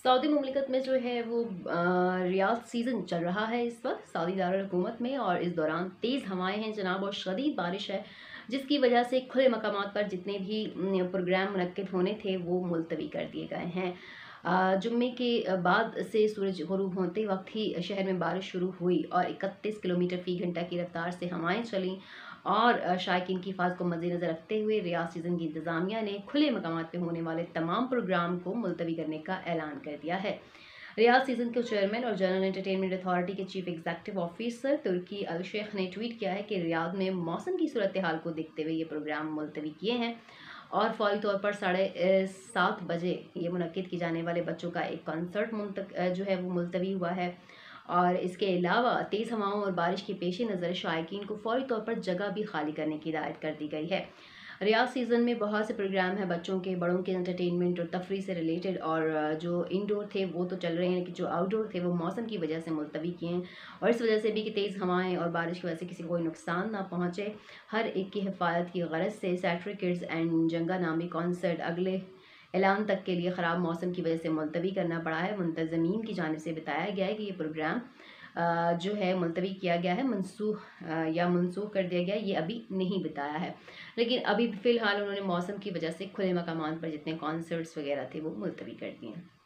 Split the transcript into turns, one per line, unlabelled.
Saudi मुमलिकत में जो है वो रियाज़ सीज़न चल रहा है इस वक्त सऊदी दारुल-हुकूमत में, और इस दौरान तेज़ हवाएं हैं जनाब, और शदीद बारिश है, जिसकी वजह से खुले मकामात पर जितने भी प्रोग्राम मुनक्किद होने थे वो मुलतवी कर दिए गए हैं। जुम्मे के बाद से सूरज गुरूब होते वक्त ही शहर में बारिश शुरू हुई और 31 किलोमीटर फ़ी घंटा की रफ्तार से हवाएं चलीं, और शायकीन की हिफाज़त को मद्देनज़र रखते हुए रियाज़ सीज़न की इंतज़ामिया ने खुले मकामात पर होने वाले तमाम प्रोग्राम को मुलतवी करने का ऐलान कर दिया है। रियाज़ सीज़न के चेयरमैन और जनरल एंटरटेनमेंट अथॉरिटी के chief executive officer Turki Al Sheikh ने ट्वीट किया है कि रियाद में मौसम की सूरत हाल को देखते हुए ये प्रोग्राम मुलतवी किए हैं, और फौरी तौर पर 7:30 बजे ये मुनक्किद किए जाने वाले बच्चों का एक कॉन्सर्ट जो है वो मुलतवी हुआ है। और इसके अलावा तेज़ हवाओं और बारिश के पेश नज़र शायकीन को फौरी तौर पर जगह भी खाली करने की हिदायत कर दी गई है। रियाज़ सीज़न में बहुत से प्रोग्राम हैं बच्चों के, बड़ों के एंटरटेनमेंट और तफरीह से रिलेटेड, और जो इंडोर थे वो तो चल रहे हैं, लेकिन जो आउटडोर थे वो मौसम की वजह से मुलतवी किए हैं, और इस वजह से भी कि तेज़ हवाएं और बारिश की वजह से किसी को कोई नुकसान ना पहुँचे, हर एक की हिफाजत की गरज से सैटरडे किड्स एंड जंगा नामी कॉन्सर्ट अगले ऐलान तक के लिए ख़राब मौसम की वजह से मुलतवी करना पड़ा है। मुंतज़मीन की जानिब से बताया गया है कि ये प्रोग्राम जो है मुलतवी किया गया है, मनसूख कर दिया गया है, ये अभी नहीं बताया है, लेकिन अभी फ़िलहाल उन्होंने मौसम की वजह से खुले मकामात पर जितने कॉन्सर्ट्स वगैरह थे वो मुलतवी कर दिए हैं।